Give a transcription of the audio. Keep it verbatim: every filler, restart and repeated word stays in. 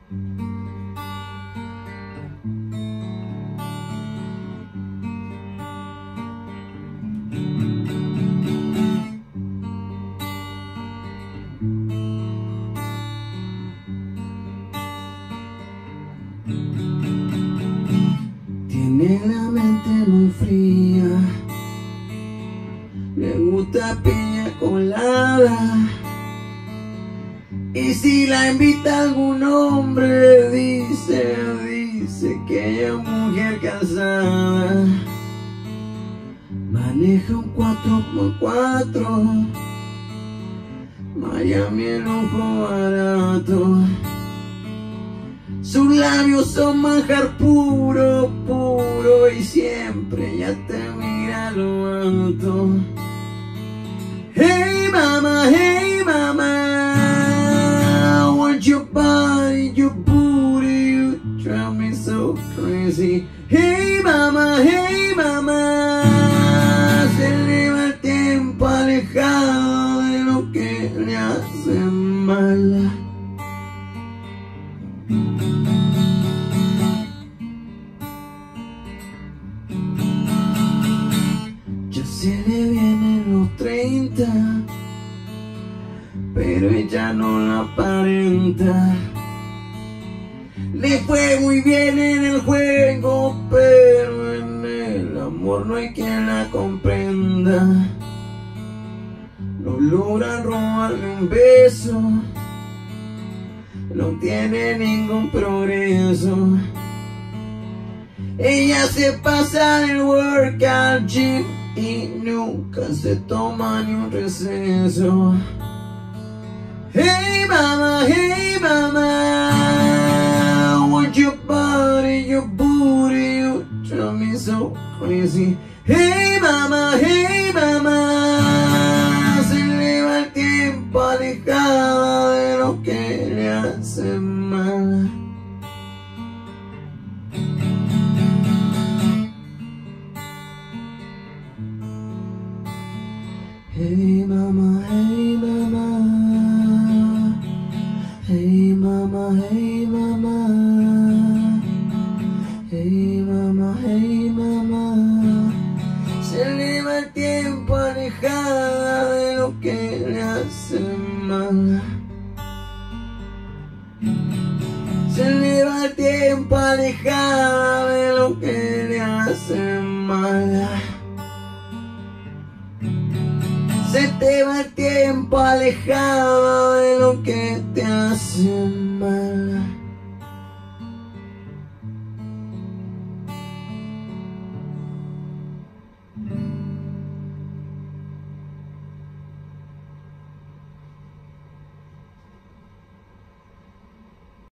Tiene la mente muy fría, le gusta piña colada, y si la invita algún hombre dice, dice que ella es mujer casada. Maneja un cuatro por cuatro, Miami en lujo barato. Sus labios son manjar puro, puro, y siempre ya te mira a lo alto. Hey mama, hey mama, I want your body, your booty, you drive me so crazy. Hey mama, hey mama, se le va el tiempo alejado de lo que le hace mal. Ya se le vienen los treinta, pero ella no la aparenta. Le fue muy bien en el juego, pero en el amor no hay quien la comprenda. No logran robarle un beso, no tiene ningún progreso. Ella se pasa el work al gym y nunca se toma ni un receso. Hey mama, hey mama, I want your body, your booty, you drive me so crazy. Hey mama, hey mama, se le va el tiempo alejada de lo que le hace mal. Hey mama, hey mama, hey mama, hey mama, hey mama, hey mama, se le va el tiempo alejada de lo que le hace mal. Se le va el tiempo alejada de lo que le hace mal. Se te va el tiempo alejado de lo que te hace mal.